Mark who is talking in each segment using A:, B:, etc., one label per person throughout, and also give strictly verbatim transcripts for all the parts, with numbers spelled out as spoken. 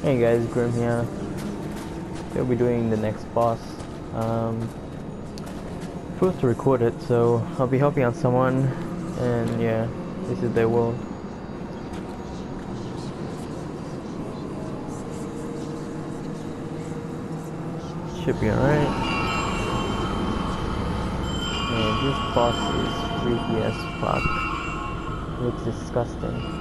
A: Hey guys, Grim here. We'll be doing the next boss. Um, supposed to record it, so I'll be helping out someone, and yeah, this is their world. Should be alright. Man, this boss is creepy as fuck. Looks disgusting.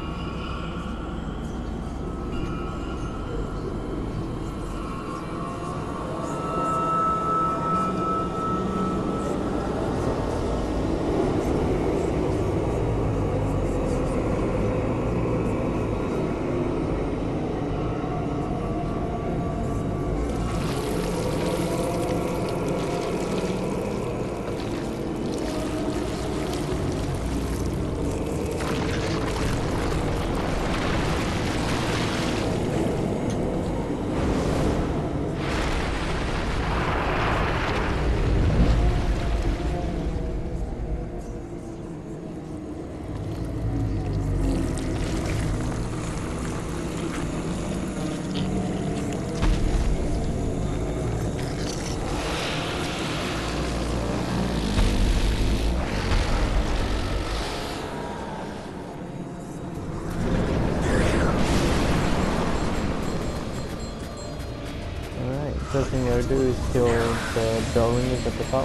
A: First thing you gotta do is kill the bell ringers at the top.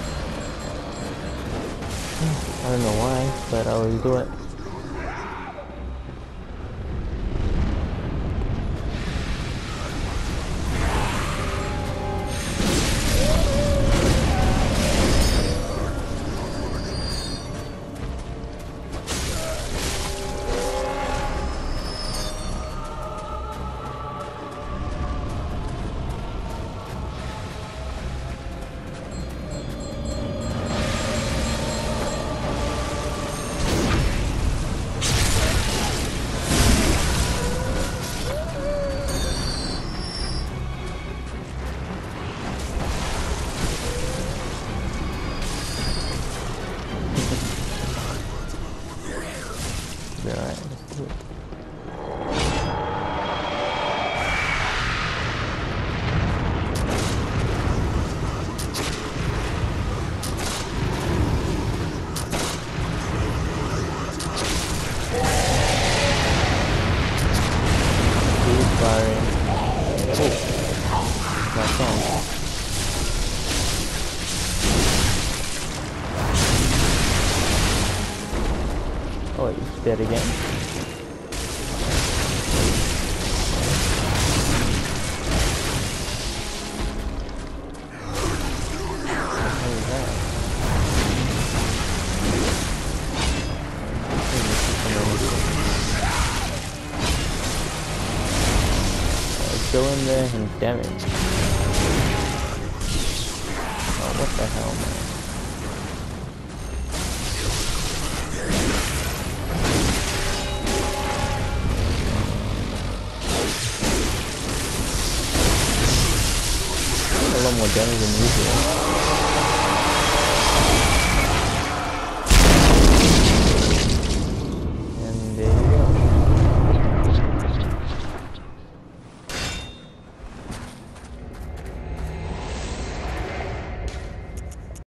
A: I don't know why, but I always do it. Alright, let's do it. Keep firing. Oh, my phone. Oh, he's dead again. What is that? Oh, it's still in there and damaged. Oh, what the hell, man? A lot more damage than usual.